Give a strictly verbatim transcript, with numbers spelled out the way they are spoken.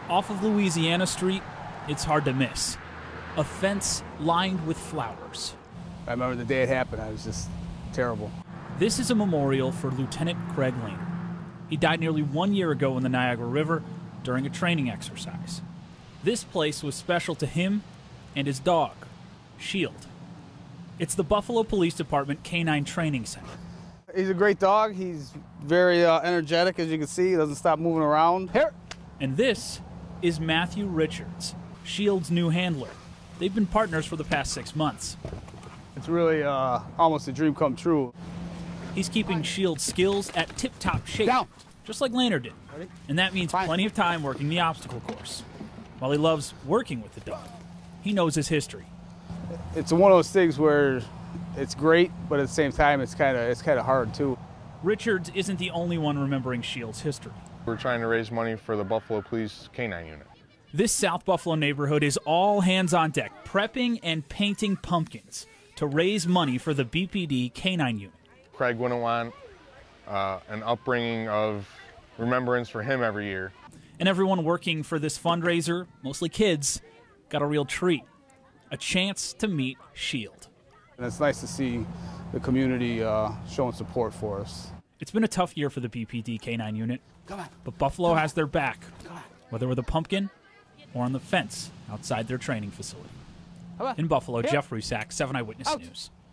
Off of Louisiana Street, it's hard to miss. A fence lined with flowers. I remember the day it happened. I was just terrible. This is a memorial for Lieutenant Craig Lehner. He died nearly one year ago in the Niagara River during a training exercise. This place was special to him and his dog, Shield. It's the Buffalo Police Department K nine Training Center. He's a great dog. He's very uh, energetic, as you can see. He doesn't stop moving around. Here. And this is Matthew Richards, Shield's new handler. They've been partners for the past six months. It's really uh, almost a dream come true. He's keeping Shield's skills at tip-top shape, Down. just like Lehner did. Ready? And that means Fine. plenty of time working the obstacle course. While he loves working with the dog, he knows his history. It's one of those things where it's great, but at the same time, it's kind of it's kind of hard too. Richards isn't the only one remembering Shield's history. We're trying to raise money for the Buffalo Police K nine unit. This South Buffalo neighborhood is all hands on deck, prepping and painting pumpkins to raise money for the B P D K nine unit. Craig wouldn't want uh, an upbringing of remembrance for him every year. And everyone working for this fundraiser, mostly kids, got a real treat. A chance to meet Shield. And it's nice to see the community uh, showing support for us. It's been a tough year for the B P D K nine unit, Come on. but Buffalo Come has their back, Come on. whether with a pumpkin or on the fence outside their training facility. Come on. In Buffalo, Here. Jeff Rusak, seven Eyewitness Out. News.